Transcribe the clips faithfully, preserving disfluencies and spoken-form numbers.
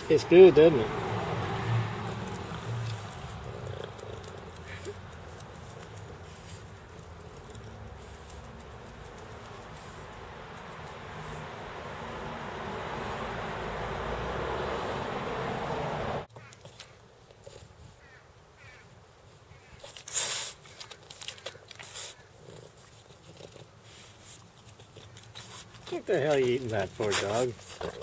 Tastes good, doesn't it? What the hell are you eating that for, dog?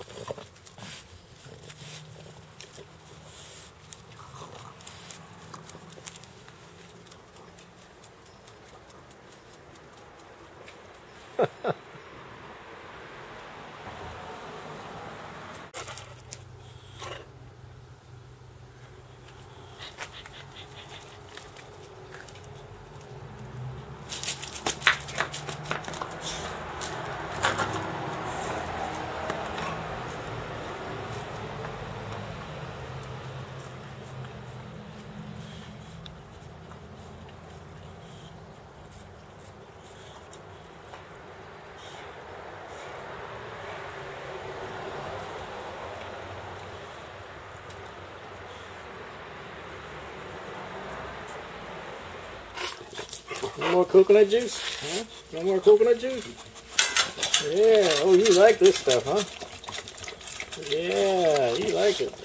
No more coconut juice? Huh? No more coconut juice? Yeah. Oh, you like this stuff, huh? Yeah, you like it.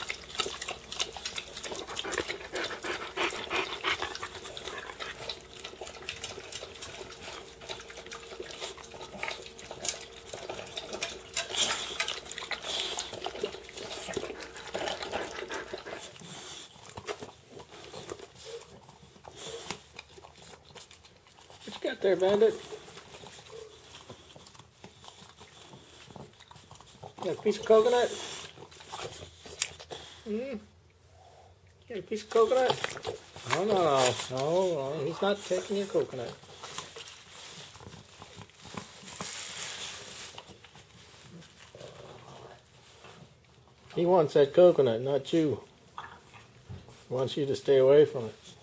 What you got there, Bandit? Got a piece of coconut? Hmm? Got a piece of coconut? Oh, no, no, no, no, he's not taking your coconut. He wants that coconut, not you. He wants you to stay away from it.